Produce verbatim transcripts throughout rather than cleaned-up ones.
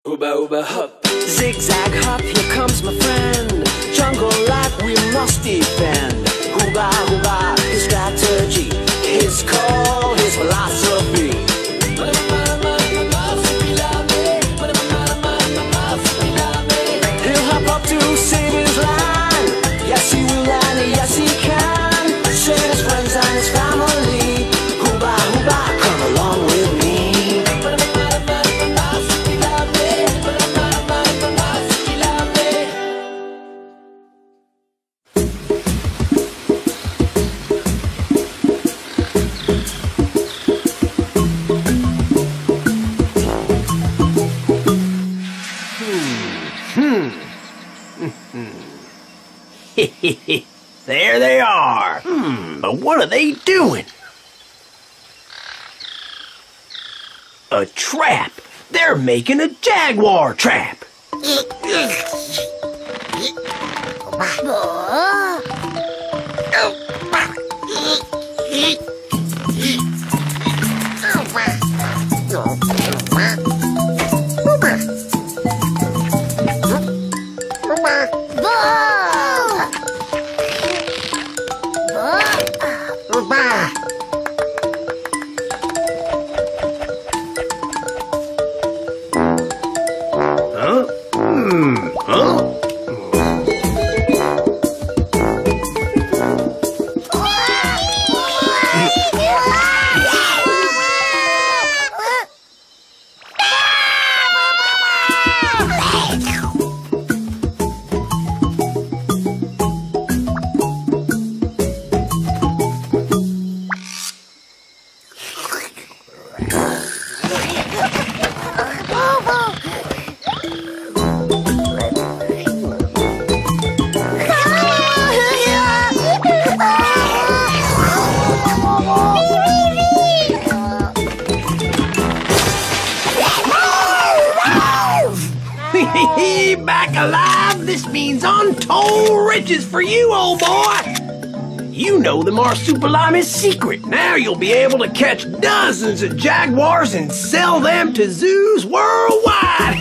Ooba ooba hop, Zigzag hop, here comes my friend. Jungle life we must defend. Hooba hooba, his strategy, his call, his philosophy. He'll hop up to save his line. Yes he will and yes he can. Save his friends and his family. Hooba hooba, come along with me. There they are. Hmm, but what are they doing? A trap. They're making a jaguar trap. Huh? Hmm. Huh? Back alive? This means untold riches for you, old boy. You know the Marsupilami's secret. Now you'll be able to catch dozens of jaguars and sell them to zoos worldwide.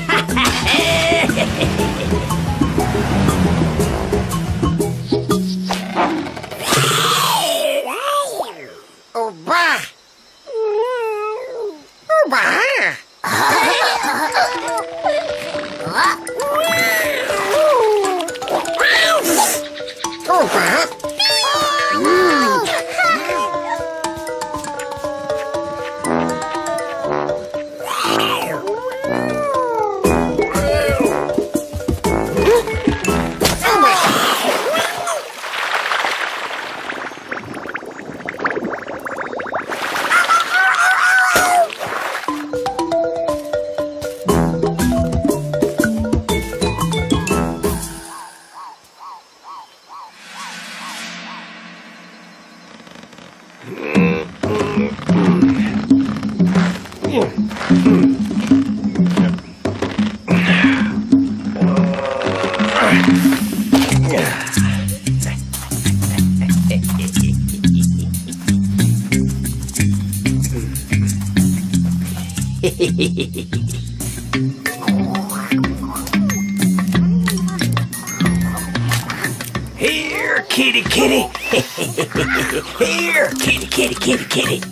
Here, kitty, kitty. Here, kitty, kitty, kitty, kitty.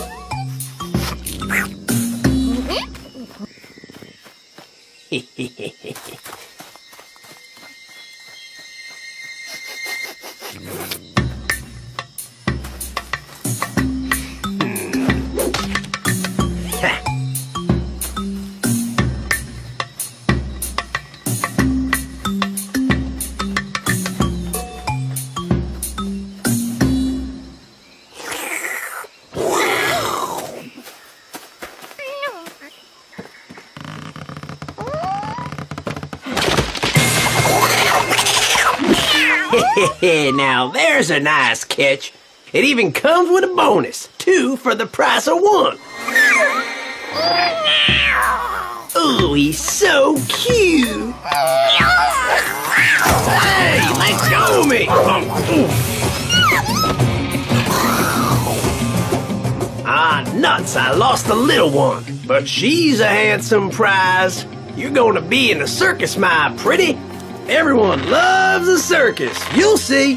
Now there's a nice catch. It even comes with a bonus. Two for the price of one. Oh, he's so cute. Hey, let go of me. Ah, nuts, I lost the little one. But she's a handsome prize. You're gonna be in a circus, my pretty. Everyone loves a circus. You'll see.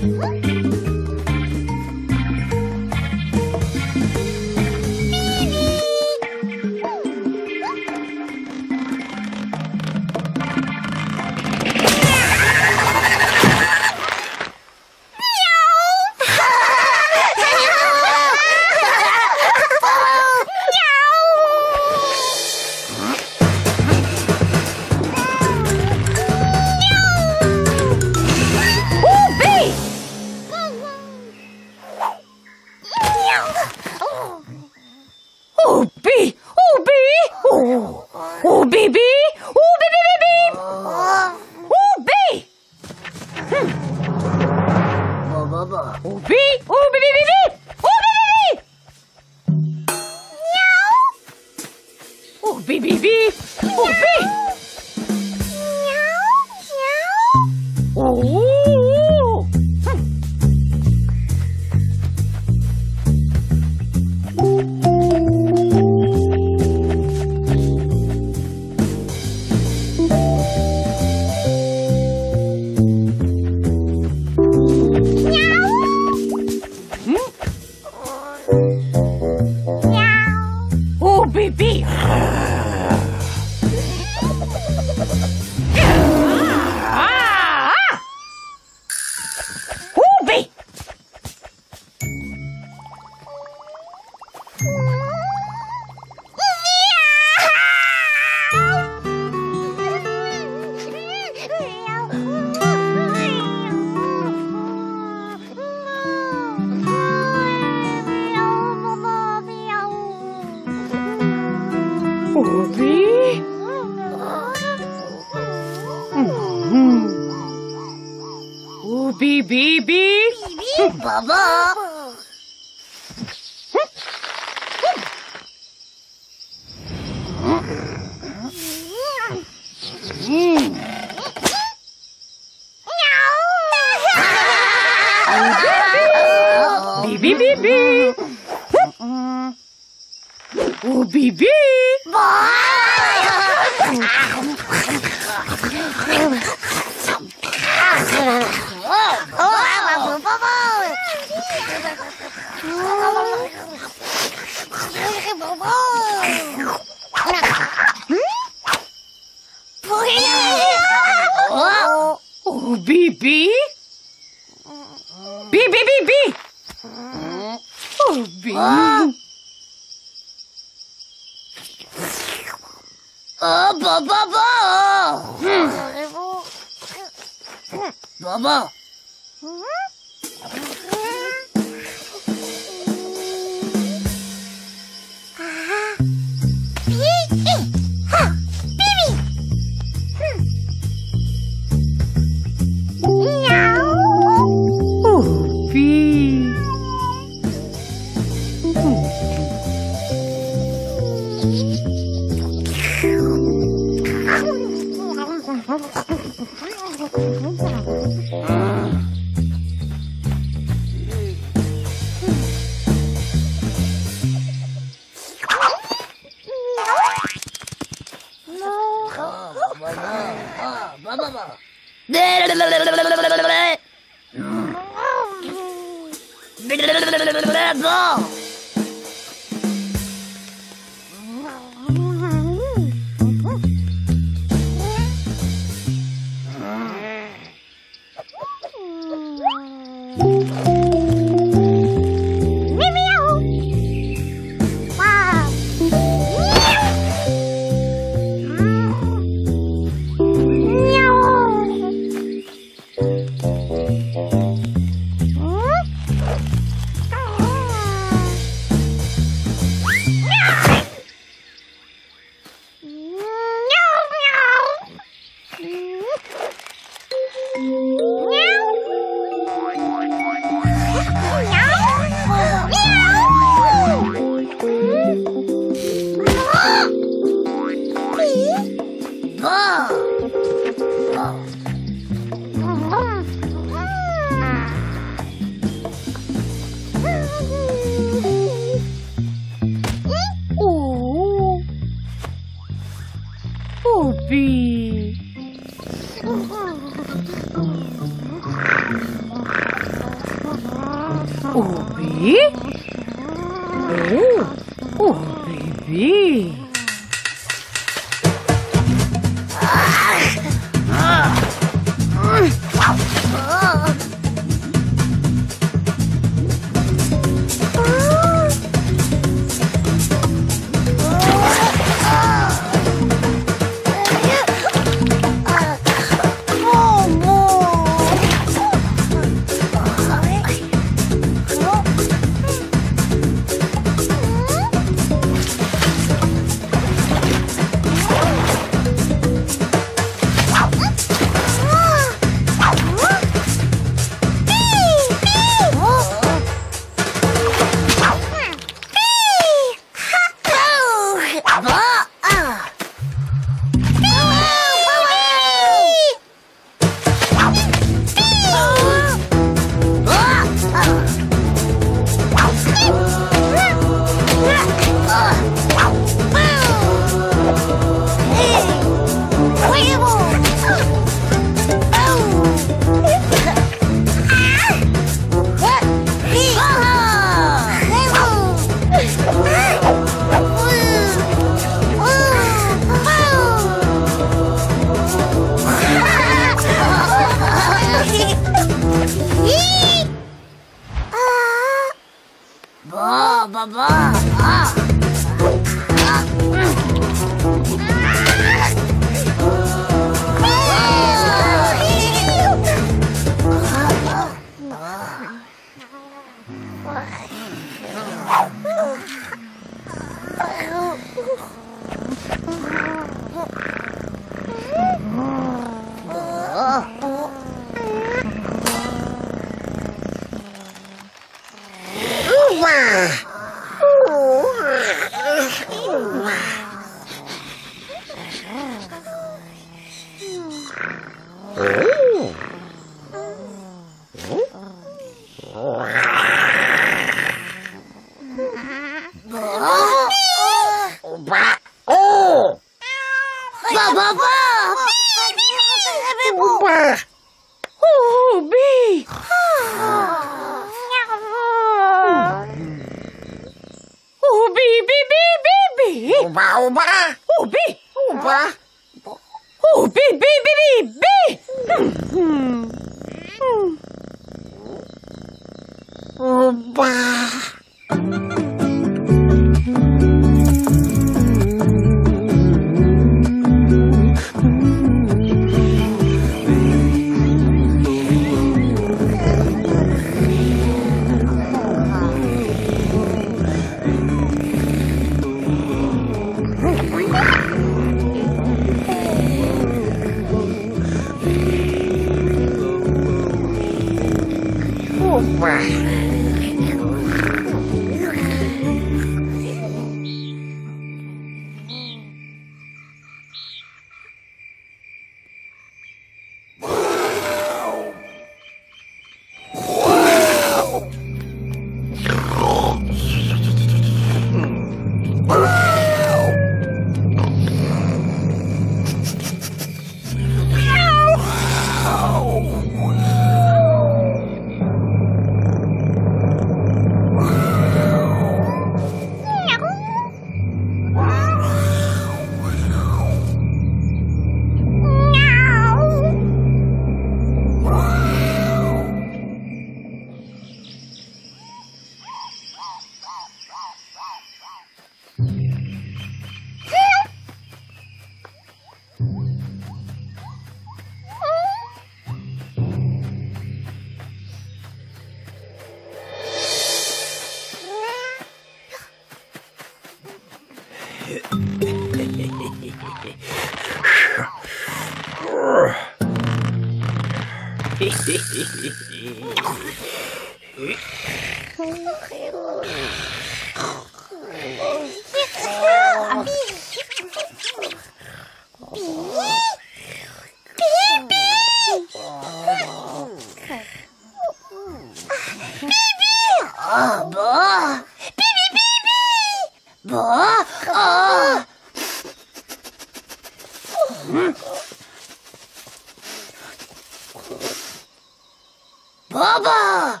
Baba!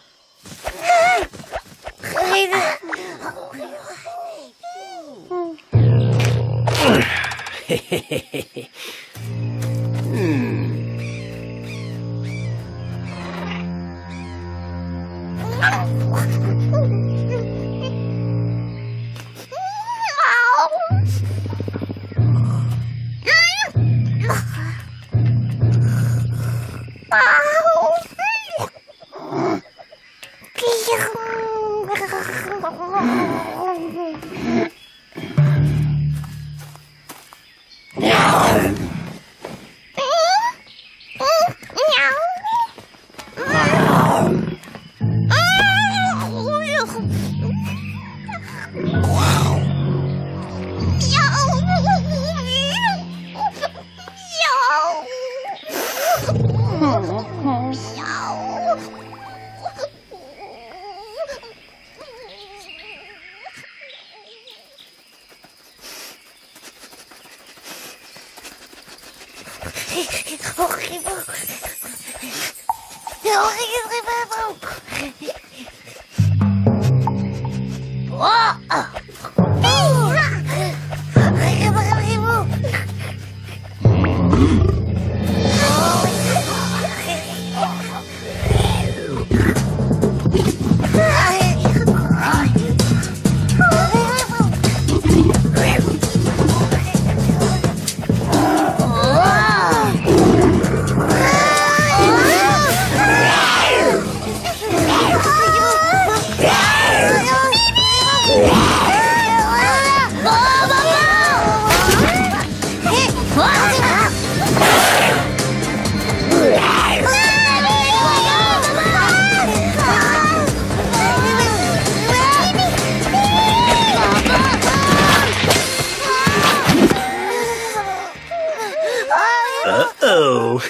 Uh-oh.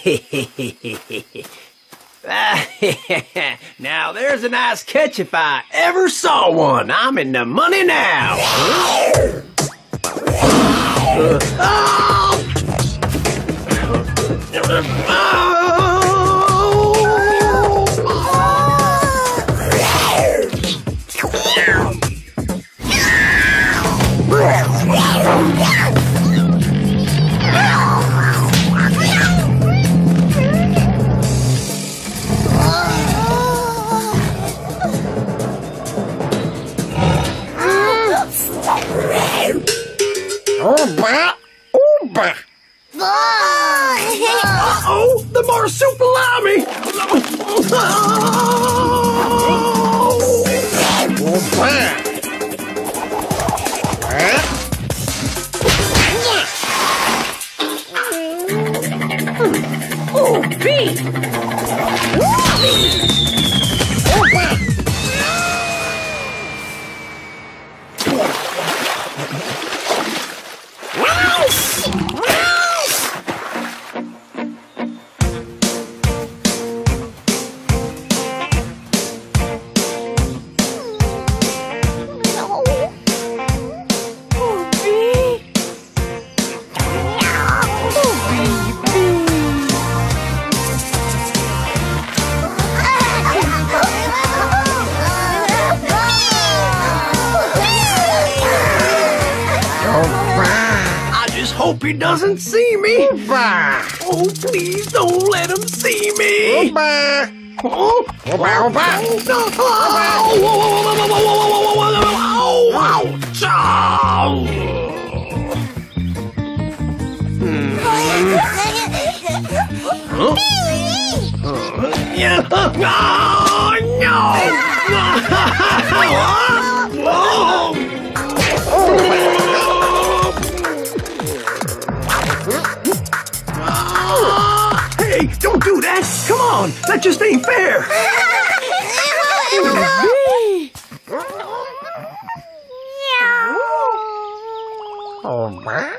Now there's a nice catch if I ever saw one. I'm in the money now. Uh, oh! Uh-oh, the marsupilami! Oh, B! just hope he doesn't see me. Opa! Oh, please don't let him see me. Opa! Oh, Opa, opa! no. Oh, ouch! Huh? Yeah. Oh, no! Whoa! Hey, don't do that! Come on! That just ain't fair! Opa!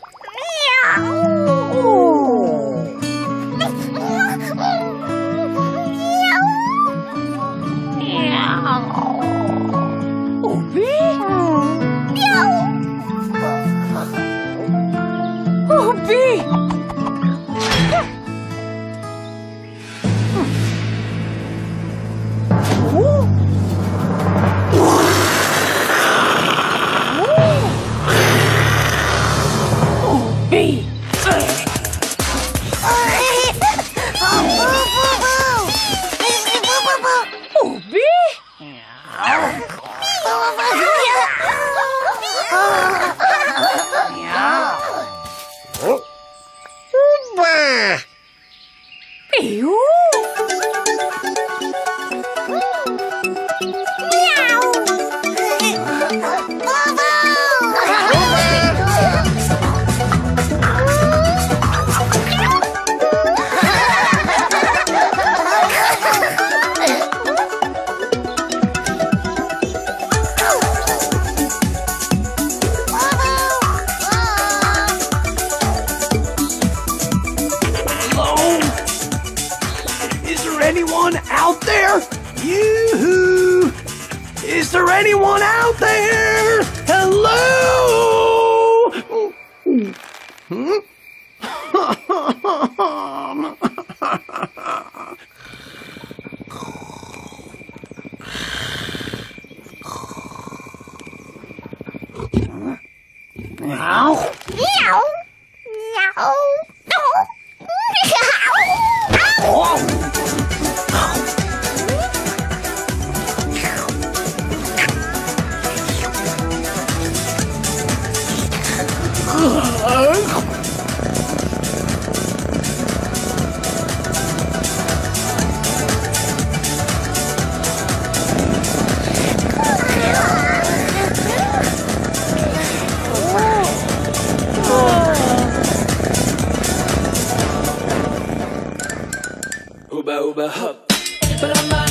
Opa! Anyone out there? Yoo-hoo! Is there anyone out there? Hello? Hmm? Meow. Meow. Meow. Oh. Hooba hooba hup, but I'm not